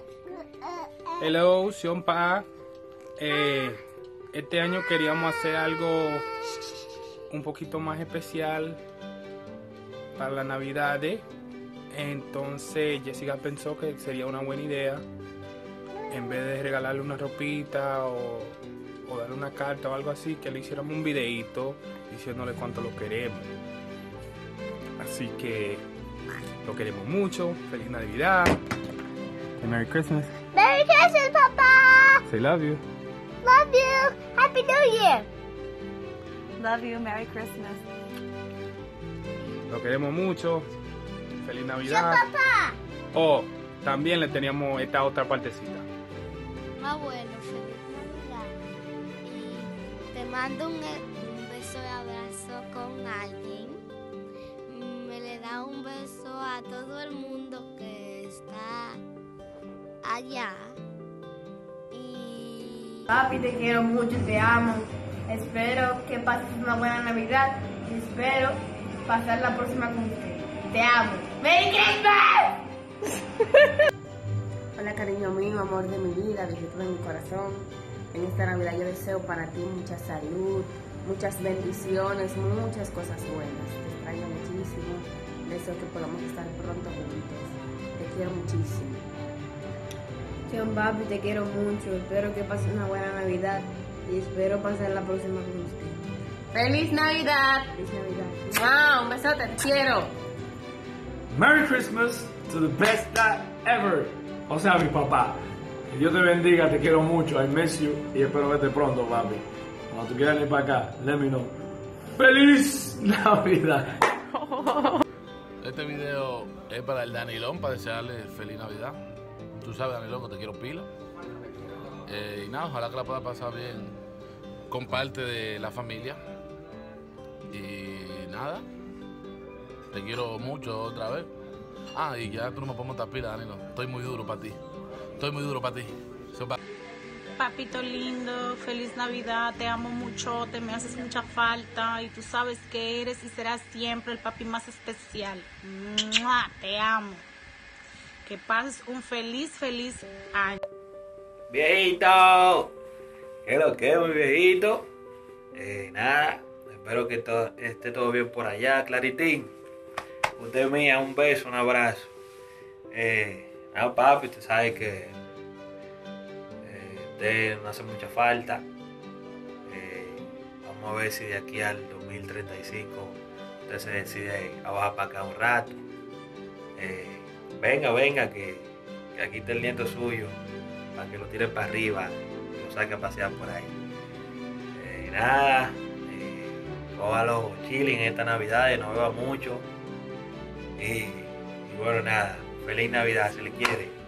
Hello, Sionpa. Este año queríamos hacer algo un poquito más especial para la Navidad. Entonces Jessica pensó que sería una buena idea, en vez de regalarle una ropita o darle una carta o algo así, que le hiciéramos un videíto diciéndole cuánto lo queremos. Así que lo queremos mucho. Feliz Navidad. And Merry Christmas. Merry Christmas, Papa. Say love you. Love you. Happy New Year. Love you. Merry Christmas. Lo queremos mucho. Feliz Yo, Navidad. papá. Oh, también le teníamos esta otra partecita. Abuelo, feliz Navidad. Y te mando un beso y abrazo con alguien. Me le da un beso a todo el mundo que está allá. Y Papi, te quiero mucho, te amo. Espero que pases una buena Navidad y espero pasar la próxima con usted. Te amo. ¡Merry Christmas! Hola, cariño mío, amor de mi vida, visito de mi corazón. En esta Navidad yo deseo para ti mucha salud, muchas bendiciones, muchas cosas buenas. Te extraño muchísimo. Deseo que podamos estar pronto juntos. Te quiero muchísimo. John, papi, te quiero mucho. Espero que pases una buena Navidad y espero pasar la próxima con usted. ¡Feliz Navidad! Feliz Navidad. ¡Ah! Un besote, te quiero. Merry Christmas to the best dad ever. O sea, mi papá. Que Dios te bendiga, te quiero mucho. I miss you y espero verte pronto, papi. Cuando tú quieras ir para acá, let me know. ¡Feliz Navidad! Este video es para el Danilón, para desearle feliz Navidad. Tú sabes, Danilón, que te quiero pila. Y nada, ojalá que la pueda pasar bien con parte de la familia. Y nada, te quiero mucho otra vez. Ah, y ya tú no me puedes montar pila, Danilo. Estoy muy duro para ti. Estoy muy duro para ti. Papito lindo, feliz Navidad, te amo mucho, te me haces mucha falta y tú sabes que eres y serás siempre el papi más especial. ¡Mua! Te amo. Que pases un feliz año. Viejito, ¿qué es lo que es, mi viejito? Nada, espero que esté todo bien por allá, Claritín. Usted mía, un beso, un abrazo. Nada, papi, usted sabe que usted no hace mucha falta. Vamos a ver si de aquí al 2035 usted se decide a bajar para acá un rato. Venga, que aquí está el nieto suyo, para que lo tire para arriba y lo saque a pasear por ahí. Nada, cójalo chilling en esta Navidad, no beba mucho. Y bueno, nada, feliz Navidad, se le quiere.